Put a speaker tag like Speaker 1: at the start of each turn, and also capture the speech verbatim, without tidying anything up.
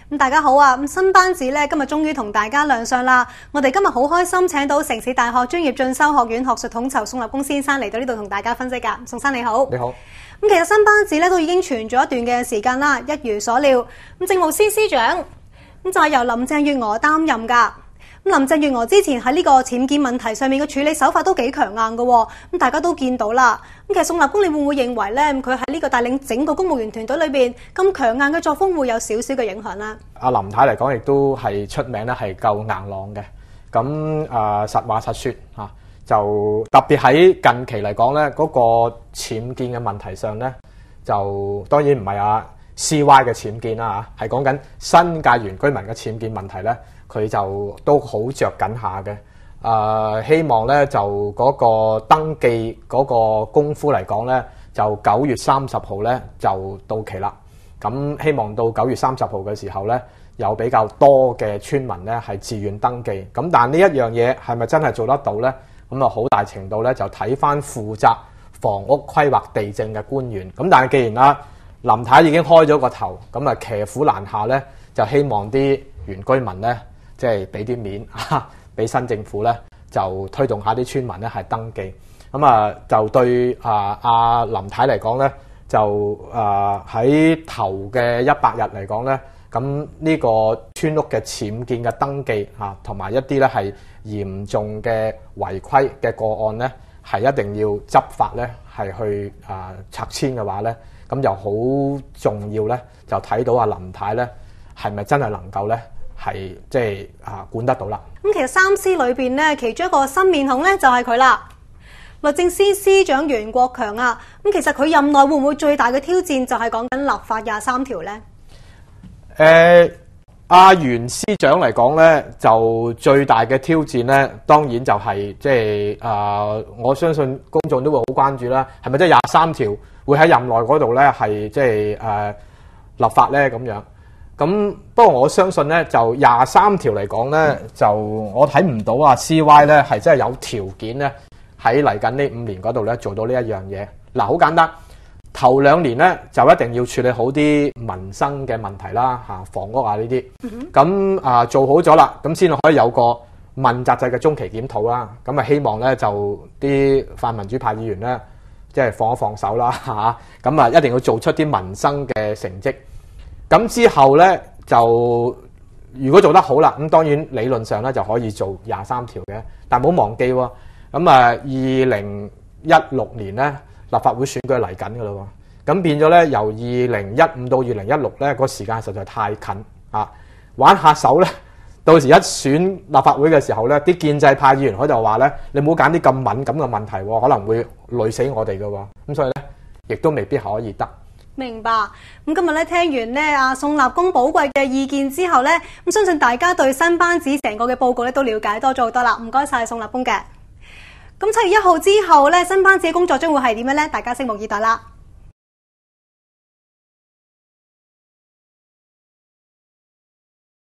Speaker 1: 咁大家好啊！咁新班子咧今日終於同大家亮相啦！我哋今日好開心請到城市大學專業進修學院學術統籌宋立功先生嚟到呢度同大家分析噶。宋生你好，
Speaker 2: 你好。
Speaker 1: 咁其實新班子咧都已經傳咗一段嘅時間啦，一如所料，咁政務司司長咁就係由林鄭月娥擔任噶。咁林鄭月娥之前喺呢個僭建問題上面嘅處理手法都幾強硬嘅，咁大家都見到啦。咁其實宋立功，你會唔會認為咧，佢喺呢個帶領整個公務員團隊裏邊咁強硬嘅作風會有少少嘅影響咧？
Speaker 2: 阿林太嚟講，亦都係出名咧，係夠硬朗嘅。咁啊、呃，實話實說嚇，就特別喺近期嚟講咧，嗰、那個僭建嘅問題上咧，就當然唔係阿 C Y 嘅僭建啦嚇，係講緊新界原居民嘅僭建問題咧，佢就都好着緊下嘅。誒、呃，希望咧就嗰個登記嗰個功夫嚟講咧，就九月三十號咧就到期啦。咁希望到九月三十號嘅時候咧，有比較多嘅村民咧係自願登記。咁但呢一樣嘢係咪真係做得到咧？咁啊好大程度咧就睇翻負責房屋規劃地政嘅官員。咁但係既然啦，林太已經開咗個頭，咁啊騎虎難下咧，就希望啲原居民咧即係俾啲面啊，俾新政府咧就推動下啲村民咧係登記。咁啊就對啊阿林太嚟講咧，就啊喺頭嘅一百日嚟講咧，咁呢個村屋嘅僭建嘅登記啊，同埋一啲咧係嚴重嘅違規嘅個案咧，係一定要執法咧，係去啊拆遷嘅話咧，咁就好重要咧，就睇到阿林太咧係咪真係能夠咧係即係啊管得到啦。
Speaker 1: 咁其實三司裏邊咧，其中一個新面孔咧就係佢啦。律政司司長袁國強啊，咁其實佢任內會唔會最大嘅挑戰就係講緊立法廿三條咧？
Speaker 2: 誒、呃，阿袁司長嚟講咧，就最大嘅挑戰咧，當然就係即係啊，我相信公眾都會好關注啦。係咪即係廿三條會喺任內嗰度咧係即係誒立法咧咁樣？咁不過我相信咧，就廿三條嚟講咧，就我睇唔到啊 C Y 咧係真係有條件咧。喺嚟緊呢五年嗰度咧，做到呢一樣嘢。嗱，好簡單，頭兩年咧就一定要處理好啲民生嘅問題啦，嚇房屋啊呢啲。咁啊、呃、做好咗啦，咁先可以有個問責制嘅中期檢討啦。咁啊希望咧就啲泛民主派議員咧，即係放一放手啦嚇。咁啊一定要做出啲民生嘅成績。咁之後咧就如果做得好啦，咁當然理論上咧就可以做廿三條嘅，但唔好忘記喎。咁啊，二零一六年咧，立法會選舉嚟緊噶啦喎，咁變咗咧，由二零一五到二零一六咧，個時間實在太近啊！玩下手咧，到時一選立法會嘅時候咧，啲建制派議員喺度話咧，你唔好揀啲咁敏感嘅問題喎，可能會累死我哋噶喎，咁所以咧，亦都未必可以得。
Speaker 1: 明白。咁今日咧聽完咧阿宋立功寶貴嘅意見之後咧，咁相信大家對新班子成個嘅報告咧都了解多咗好多啦。唔該晒宋立功嘅。咁七月一號之後咧，新班子嘅工作將會係點樣咧？大家拭目以待啦。